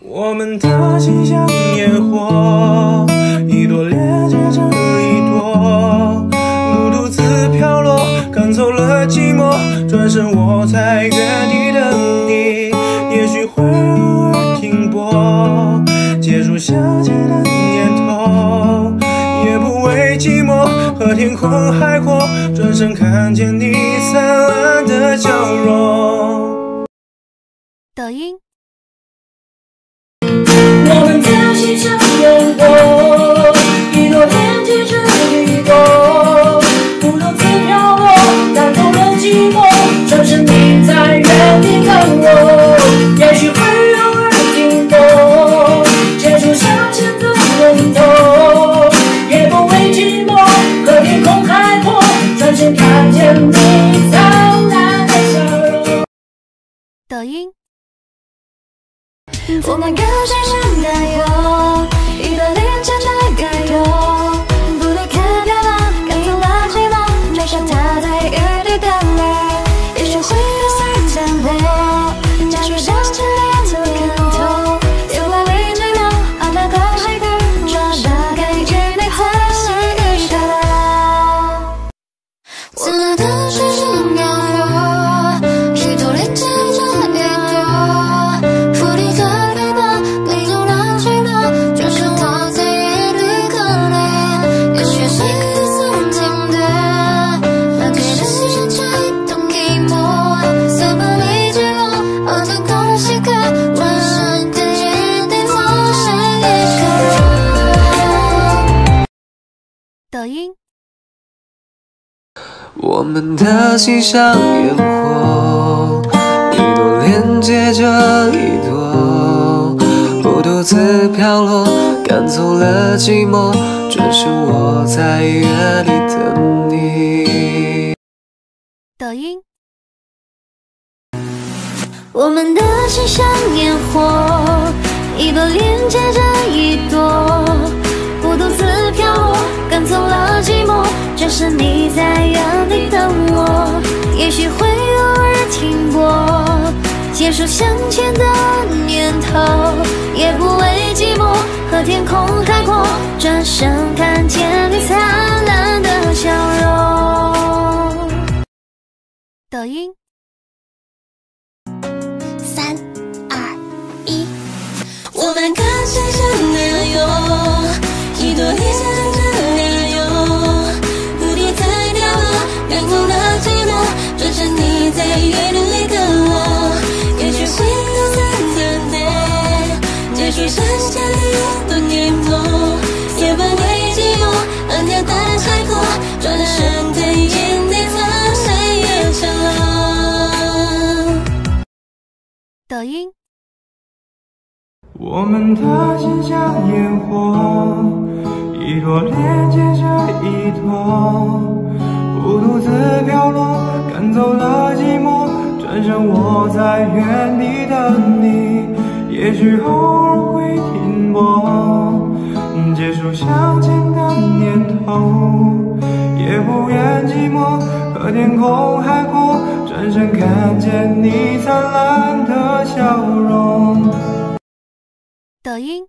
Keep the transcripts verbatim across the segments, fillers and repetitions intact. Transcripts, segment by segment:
我们的心像烟火，一朵连接着一朵，不独自飘落，赶走了寂寞。转身我在原地等你，也许会偶尔停泊，结束相见的念头，也不为寂寞和天空海阔。转身看见你灿烂的笑容。 抖音。 我们的心像烟火，一朵连接着一朵，不独自飘落，赶走了寂寞。转身你在原地等我，也许会偶尔停泊，结束相见的念头，也不为寂寞和天空海阔。转身看见你灿烂的笑容。 抖音。 我们更深深的有一段连接着该有，不离开漂泊，赶走了寂寞，就像他在原地等我，也许会有三天我结束相见的念头，也不为寂寞而那个海阔，转打开与你欢喜一下了。此刻的水深烟火，一朵连接着一朵，不离开。 抖音。 我们的心像烟火，一朵连接着一朵，不独自飘落，赶走了寂寞。转身我在原地等你。 抖音。 我们的心像烟火，一朵连接着一朵，不独自飘落，赶走了寂寞。只是你在原地等我，也许会偶尔停泊，结束相见的念头，也不为寂寞和天空海阔。转身看见你灿烂的笑容。 抖音。 三二一，我们更深深的有一朵连接着一朵，不敌在飘落，赶走了寂寞。转身你在原地等我，也许会有三天内结束相见的念头，也不为寂寞而鸟的海阔。转身对眼底苍山也成了。 抖音。 我们的心像烟火，一朵连接着一朵，不独自飘落，赶走了寂寞。转身我在原地等你，也许偶尔会停泊，结束相见的念头，也不愿寂寞和天空海阔。转身看见你灿烂的笑容。 抖音。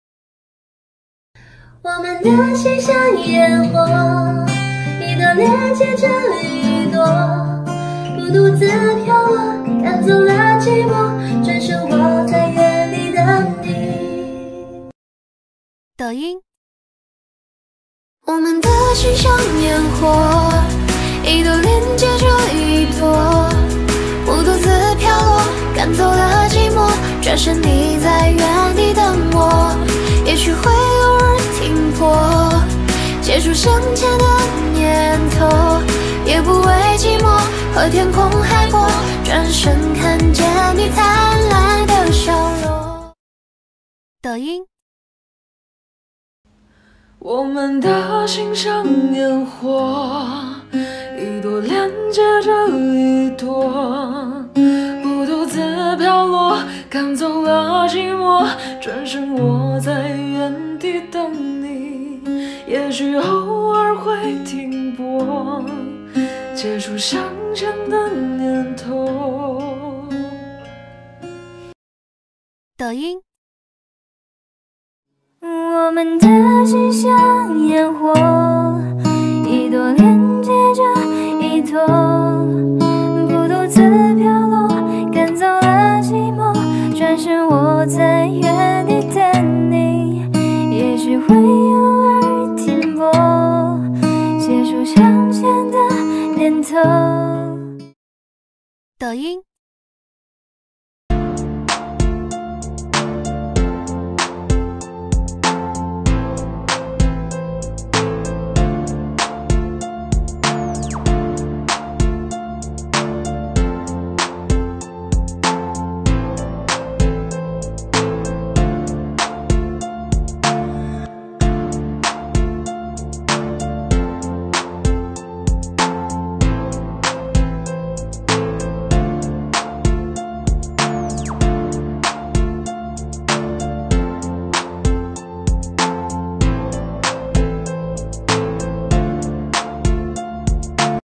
我们的心像烟火，一朵连接着一朵，不独自飘落，赶走了寂寞。转身我在原地等你。 抖音。 我们的心像烟火，一朵连接着一朵，不独自飘落，赶走了寂寞。转身你在原地等我，也许会偶尔停泊，结束相见的念头，也不为寂寞和天空海阔。转身看见你灿烂的笑容。 抖音。 我们的心像烟火，一朵连接着一朵，不独自飘落，赶走了寂寞。转身我在原地等你，也许偶尔会停泊，结束相见的念头。 抖音。 我们的心像烟火，一朵连接着一朵，不独自飘落，赶走了寂寞。转身我在原地等你，也许会偶尔停泊，结束向前的念头。 抖音。